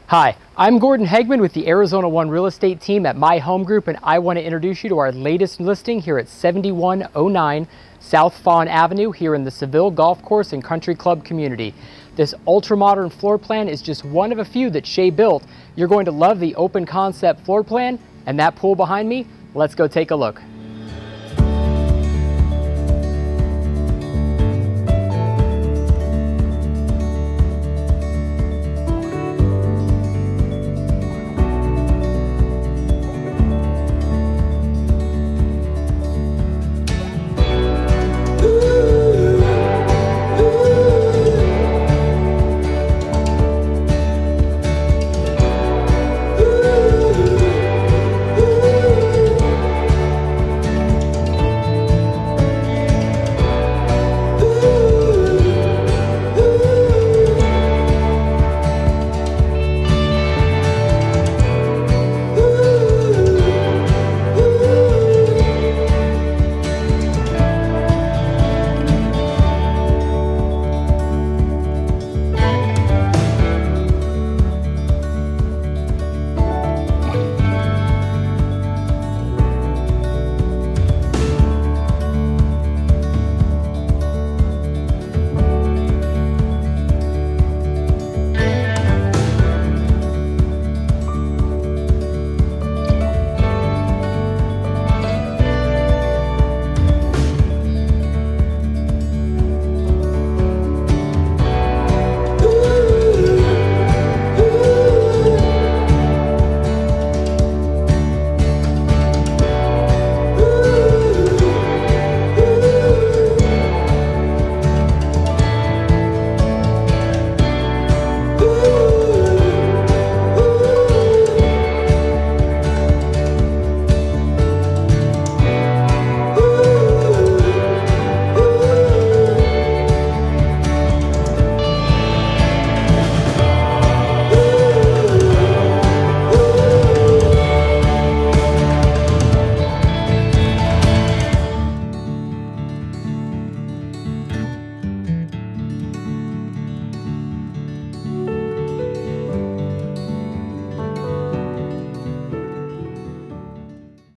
Hi, I'm Gordon Hegman with the Arizona One Real Estate team at My Home Group, and I want to introduce you to our latest listing here at 7109 South FAWN Avenue here in the Seville Golf Course and Country Club community. This ultra-modern floor plan is just one of a few that Shea built. You're going to love the open concept floor plan and that pool behind me. Let's go take a look.